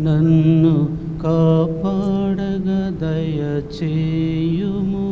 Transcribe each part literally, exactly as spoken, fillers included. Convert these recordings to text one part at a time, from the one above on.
నన్ను కాపాడగ దయచేయుము.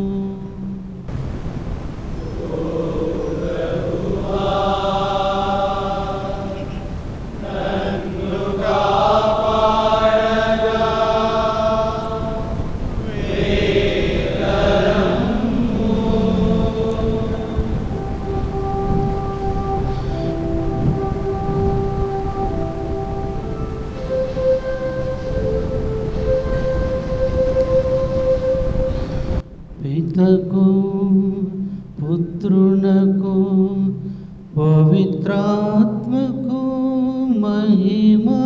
పితకు పుత్రునకు పవిత్రాత్మకు మహిమా.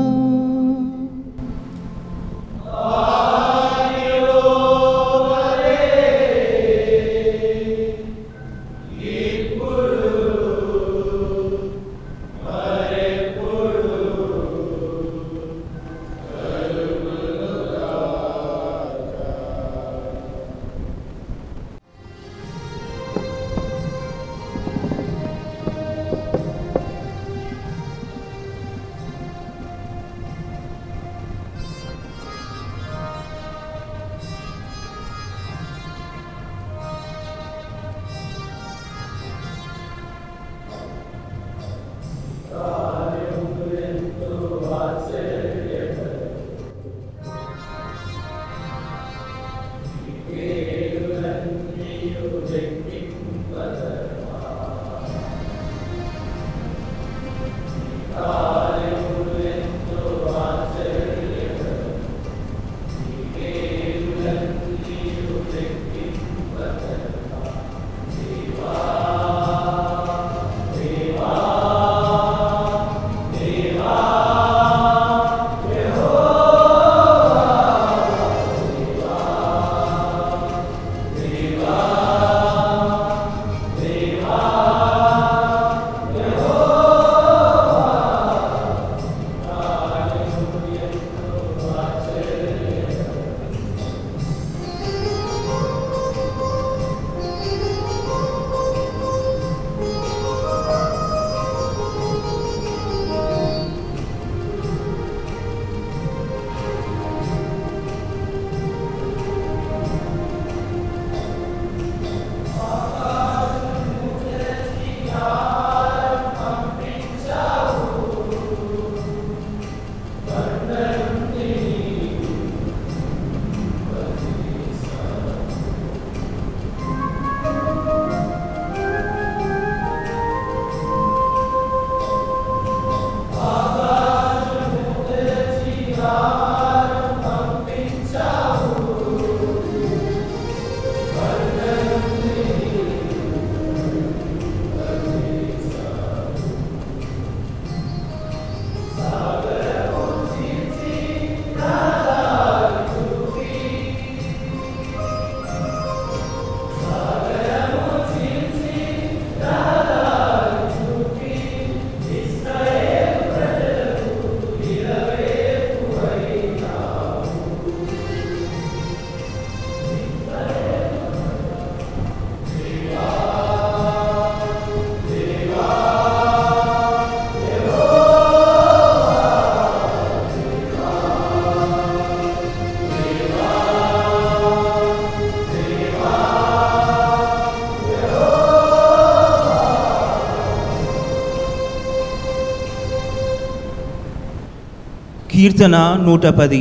కీర్తన నూట పది.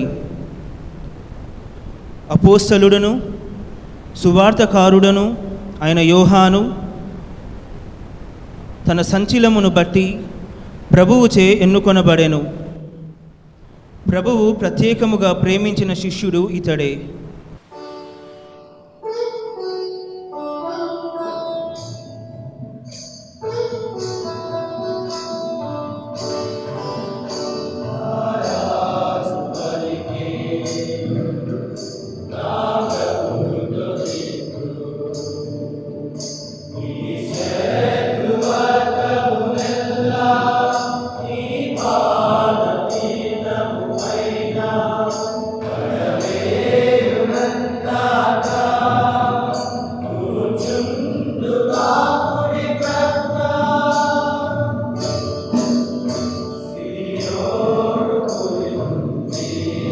అపోస్తలుడును సువార్తకారుడను అయిన యోహాను తన సంచిలమును బట్టి ప్రభువుచే ఎన్నుకొనబడెను. ప్రభువు ప్రత్యేకముగా ప్రేమించిన శిష్యుడు ఇతడే. See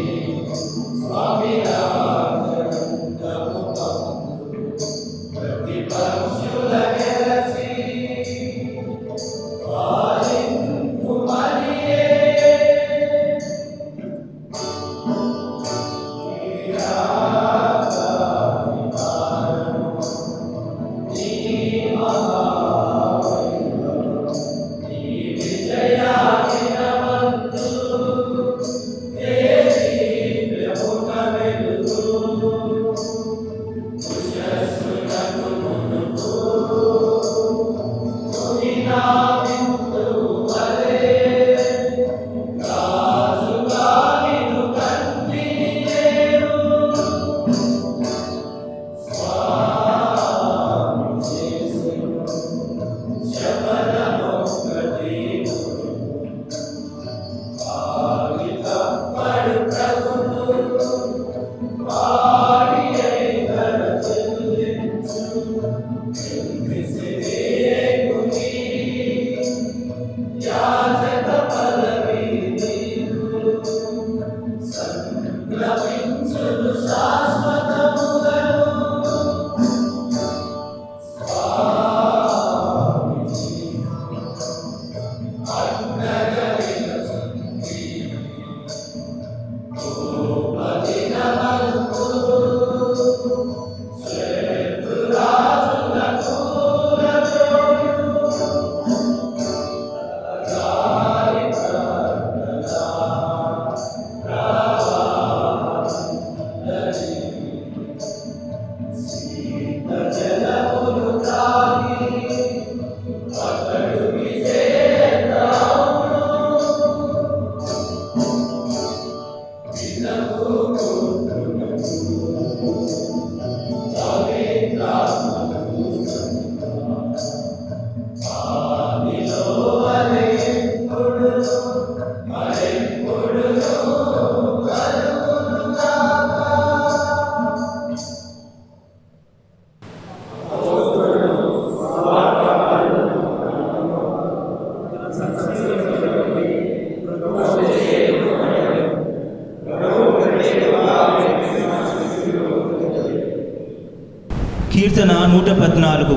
కీర్తన నూట పద్నాలుగు.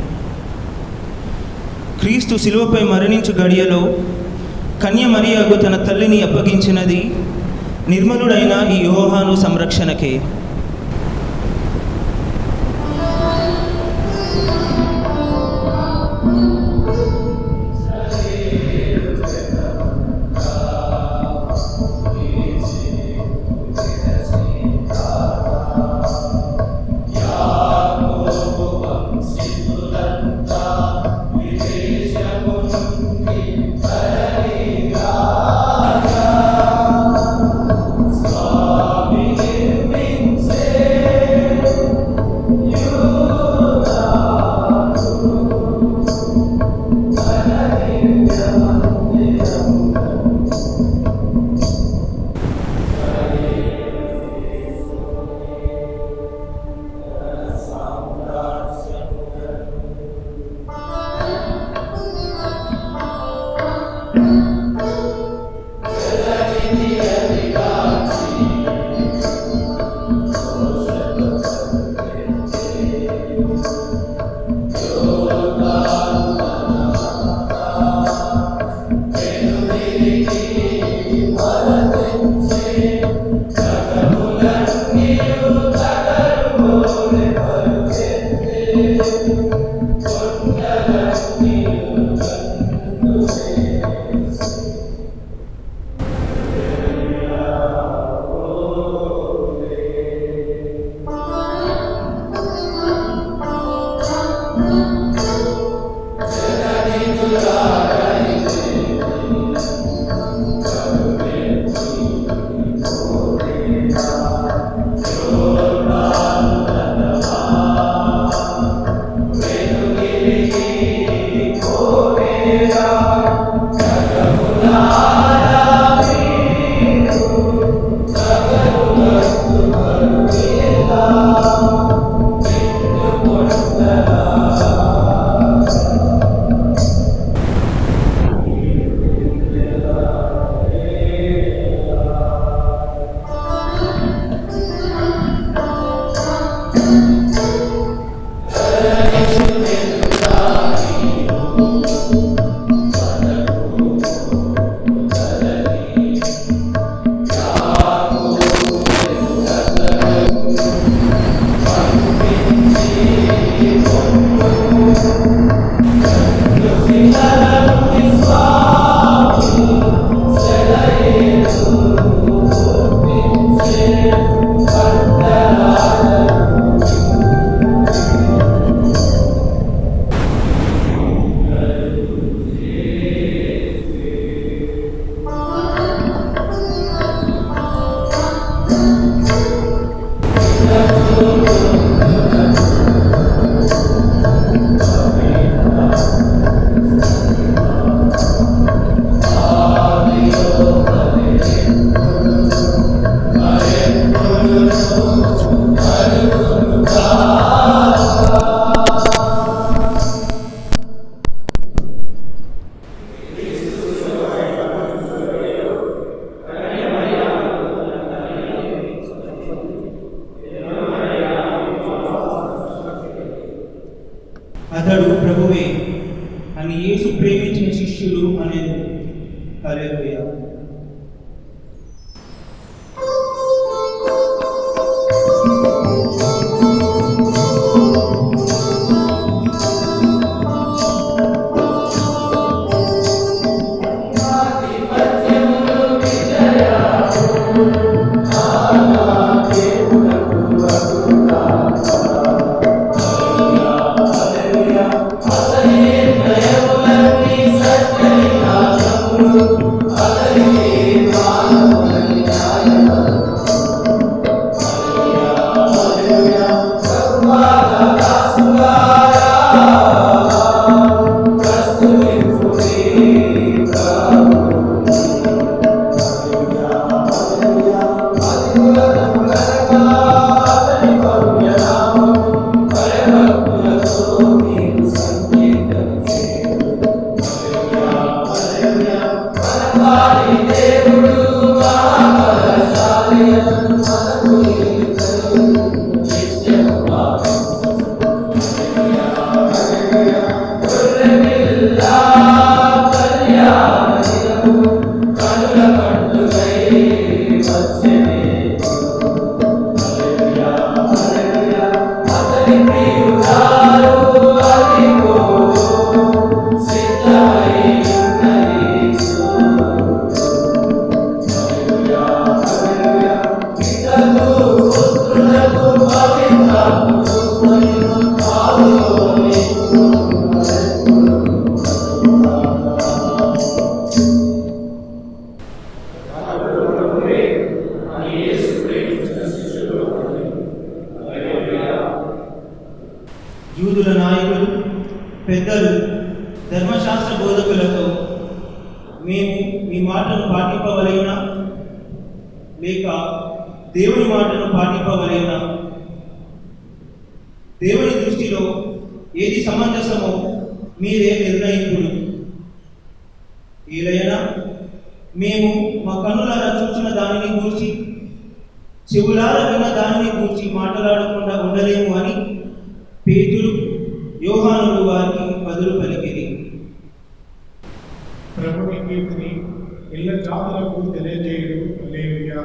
క్రీస్తు శిలువపై మరణించు గడియలో కన్య మరియకు తన తల్లిని అప్పగించినది నిర్మలుడైన ఈ యోహాను సంరక్షణకే. అతడు ప్రభువే అని యేసు ప్రేమించిన శిష్యులు అనేది. హల్లెలూయా. Hallelujah. యూదుల నాయకులు, పెద్దలు, ధర్మశాస్త్ర బోధకులతో మేము మీ మాటను పాటింపవలెనా లేక దేవుని మాటను పాటింపవలెనా? దేవుని దృష్టిలో ఏది సమంజసమో మీరే నిర్ణయించుడు. ఏదైనా మేము మా కన్నులారా చూసిన దానిని గూర్చి, చెవులారా విన్న దానిని గూర్చి మాట్లాడకుండా ఉండలేము అని పేతురు, యోహానులు వారికి బదులు పలికిరి. ప్రభుని కీర్తిని ఇళ్ళ జాతులకు తెలియజేయడు. హల్లెలూయా.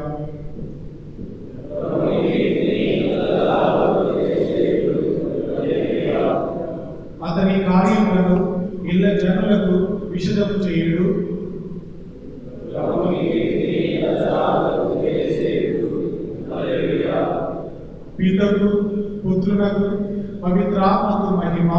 అతని కార్యములను ఇళ్ళ జనులకు విషదము చేయుడు. పితకు, పుత్రునకు, పవిత్రాత్మకు మహిమ.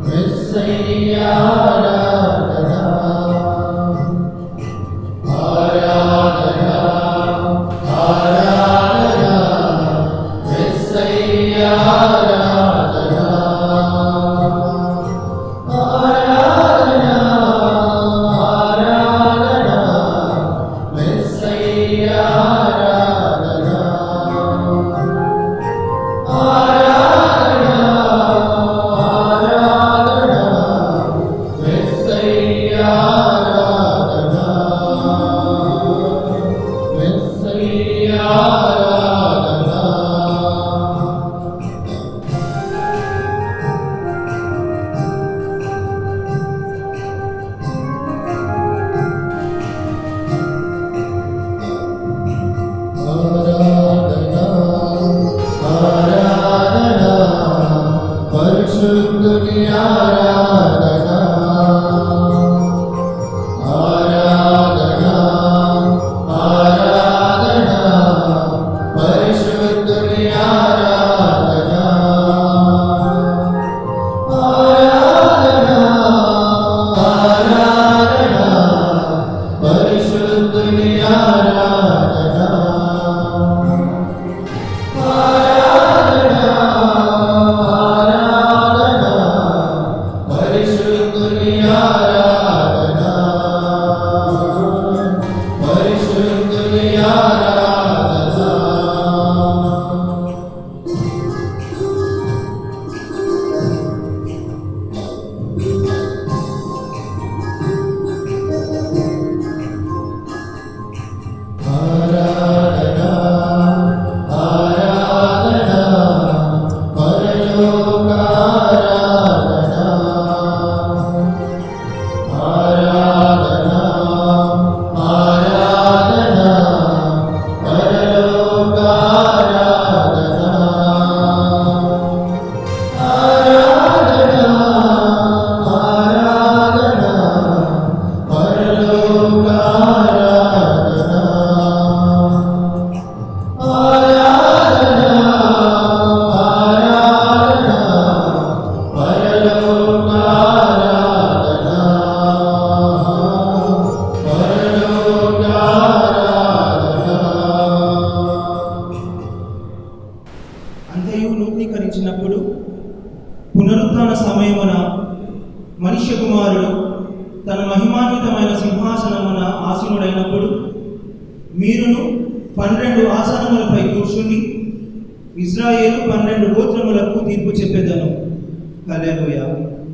Hallelujah. సమాగములైనప్పుడు మీరును పన్నెండు ఆసనములపై కూర్చుని ఇజ్రాయేలు పన్నెండు గోత్రములకు తీర్పు చెప్పేదను. హల్లెలూయా.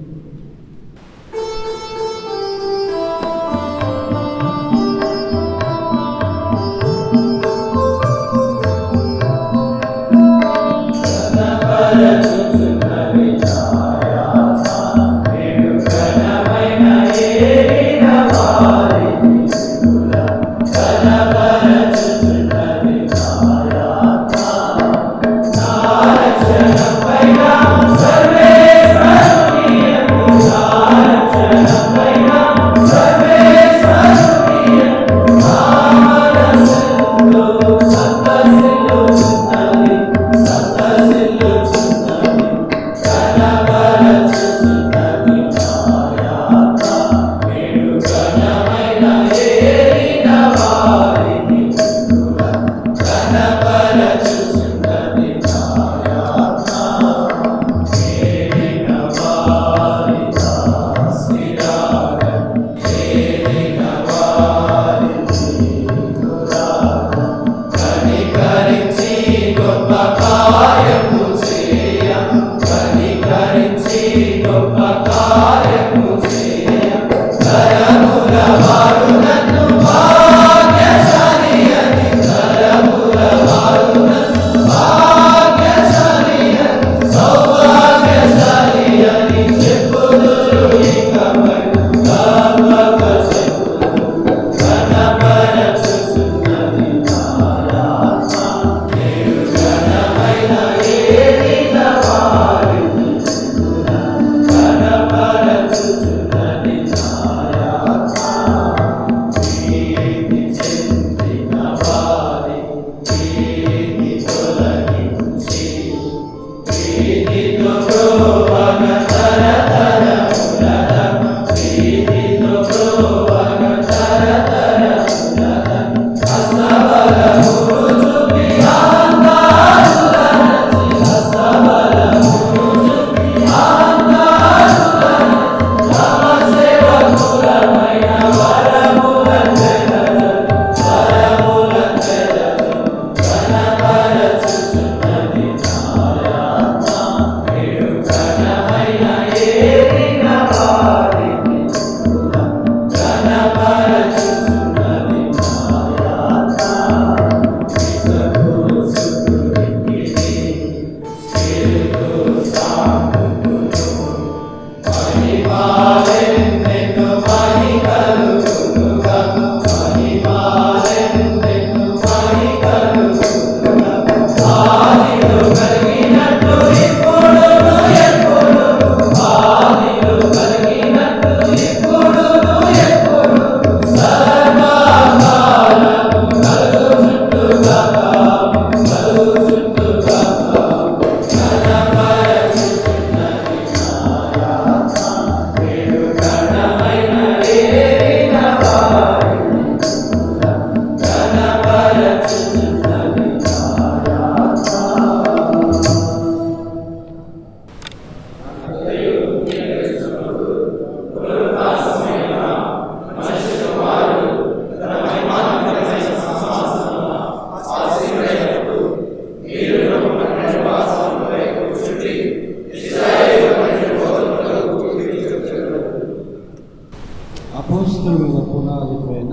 అపోస్తలుల పునాది పైన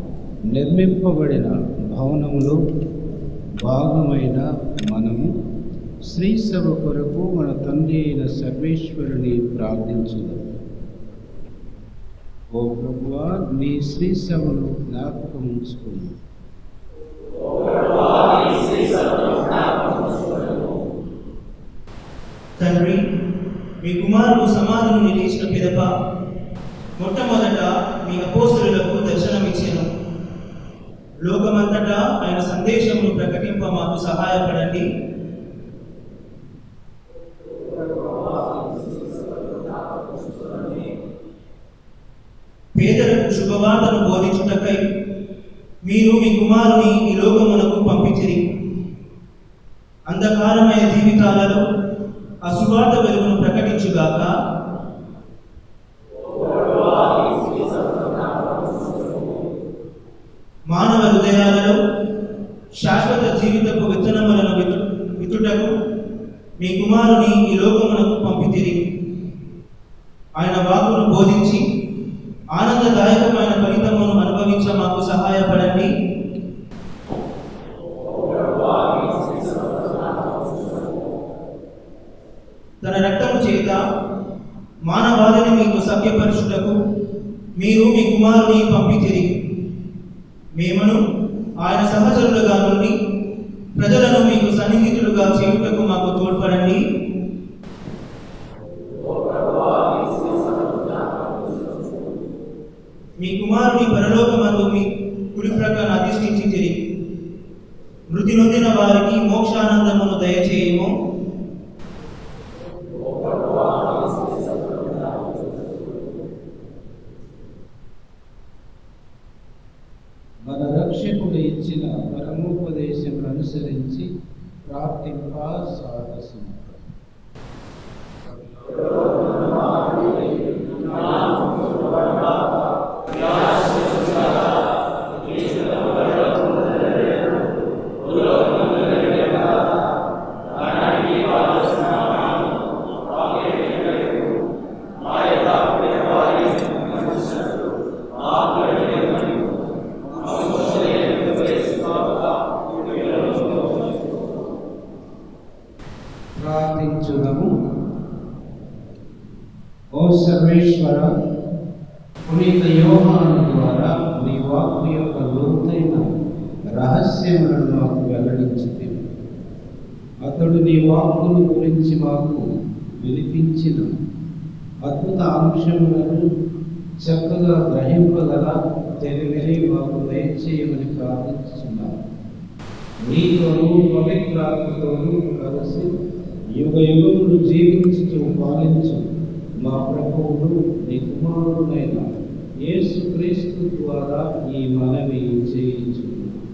నిర్మింపబడిన భవనములో భాగమైన మనము శ్రీ సభ కొరకు మన తండ్రి అయిన సర్వేశ్వరుని ప్రార్థించుదాం. ఓ ప్రభువా, నీ శ్రీ సభను జ్ఞాపకం ఉంచుకుని తండ్రి, మీ కుమారుడు సమాధిని నిలిచిన పిదప మొట్టమొదట మీ అపోస్తలులకు దర్శనమిచ్చాను. లోకమంతటా ఆయన సందేశమును ప్రకటింప మాకు సహాయపడండి. పేదలకు శుభవార్తను బోధించుటకై మీరు మీ కుమారుని ఈ లోకమునకు పంపించిరి. అంధకారమైన జీవితాలలో ఆ సువార్త వెలుగును ప్రకటించుగాక. మానవ హృదయాలలో శాశ్వత జీవితపు విత్తనములను వితు వితుటకు మీ కుమారుని ఈ లోకమునకు పంపితిరి. ఆయన వాక్కును బోధించి ఆనందదాయకమైన ఫలితమును అనుభవించ మాకు సహాయపడండి. తన రక్తము చేత మానవాళిని మీకు సభ్యపరచుటకు మీరు మీ కుమారుని పంపితిరి. మేమను ఆయన సహచరులుగా నుండి ప్రజలను మీకు సన్నిహితులుగా చేయుటకు మాకు తోడ్పడండి. మీ కుమారుని పరలోకమందు మీ కుడి ప్రక్కన అధిష్ఠించి తిరిగి మృతి నొందిన వారికి మోక్షానందమును దయచేయము. మన రక్షకుడు ఇచ్చిన పరమోపదేశములను అనుసరించి ప్రార్థింప సాగసం. ప్రార్థించుదాము. ఓ సర్వేశ్వర, పునీత యోహాను ద్వారా మీ వాక్కు యొక్క లోతైన రహస్యములను మాకు వెల్లడించింది. అతడు నీ వాక్కును గురించి మాకు వినిపించిన అద్భుత అంశములను చక్కగా గ్రహింపగల తెలివిని మాకు దయచేయమని ప్రార్థిస్తున్నాను. నీతోనూ పవిత్రాత్మతోనూ కలిసి యుగ యుగములు జీవించుతూ పాలించు మా ప్రభువును నీ కుమారుడైన యేసుక్రీస్తు ద్వారా ఈ మనవి చేయించు.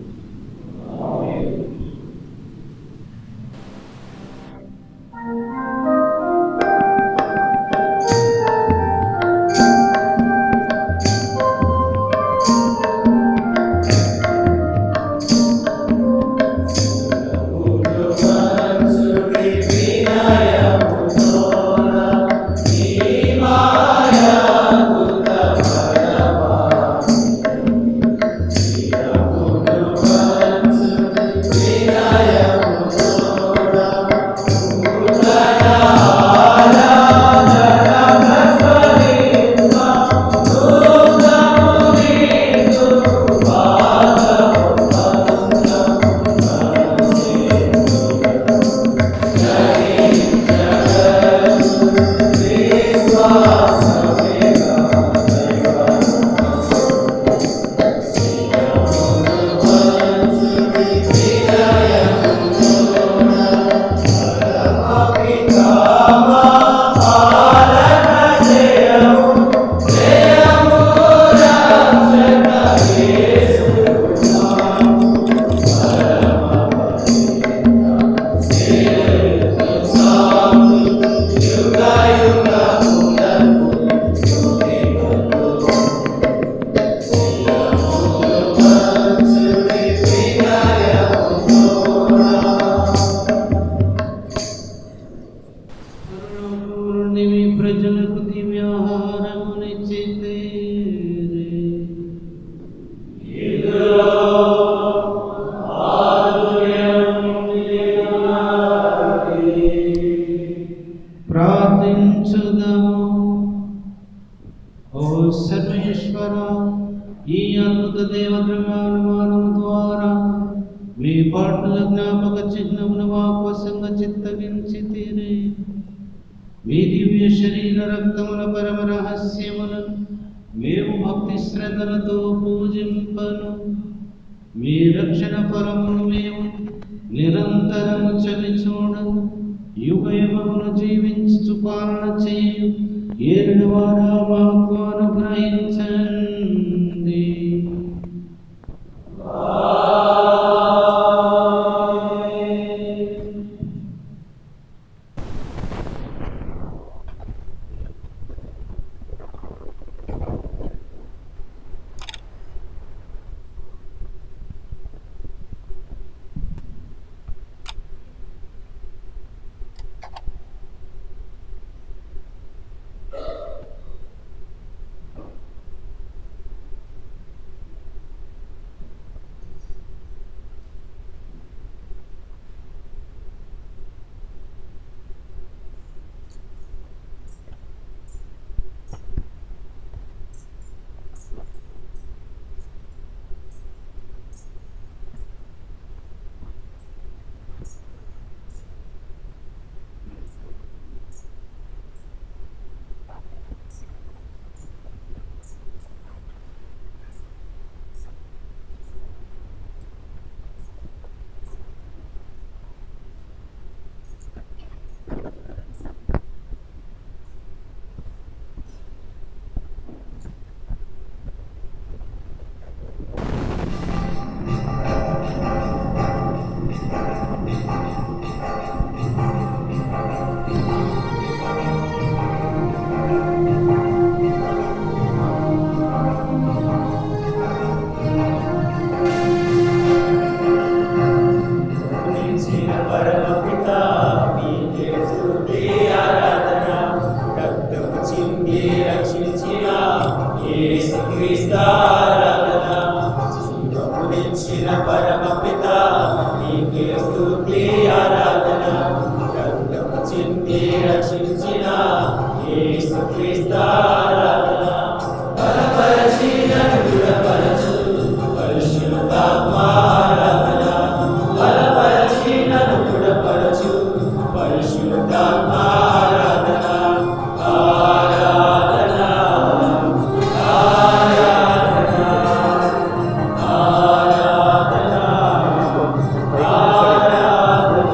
ప్రజలకు దివ్యాహారమునిచ్చితే ప్రార్థించుదాము. ఓ సర్వేశ్వర, ఈ అద్భుత దేవద్రవ్యానుమానం ద్వారా మీ పాటల జ్ఞాపక చిహ్నమును వాపసంగ చిత్తగించితిరి. మీ దివ్య శరీర రక్తముల పరమ రహస్యములను మేము భక్తి శ్రద్ధలతో పూజింపను. మీ రక్షణ ఫలమును మేము నిరంతరము చవి చూడము. యుగ యుగమును జీవించు పాలన చేయు ఏడు వారా మాకు అనుగ్రహించండి. రక్షించిన పరమపిత నీకే స్తుతి ఆరాధన రక్తము చింది రక్షించిన యేసుక్రీస్తు ఆరాధన బలపరచి నన్ను దృఢపరచు పరిశుద్ధాత్మ ఆరాధన బలపరచి నన్ను దృఢపరచు పరిశుద్ధాత్మ ఆరాధన ఆరాధన ఆరాధన ఆరాధన ఆరాధన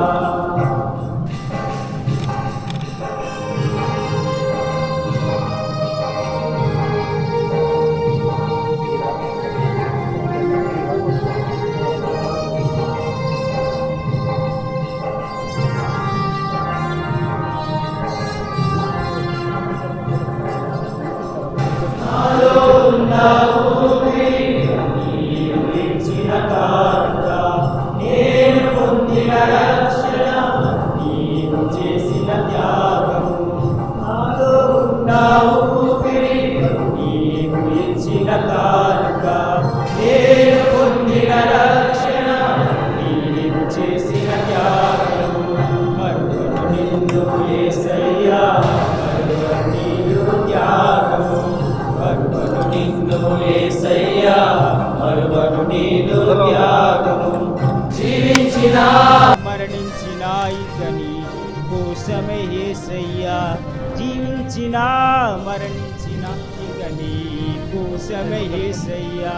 మరణించిన ఇక నీ కోసమే యేసయ్యా జీవించిన మరణించిన ఇక నీ కోసమే యేసయ్యా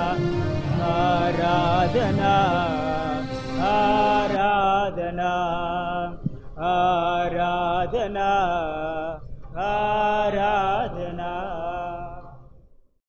ఆరాధన ఆరాధన ఆరాధన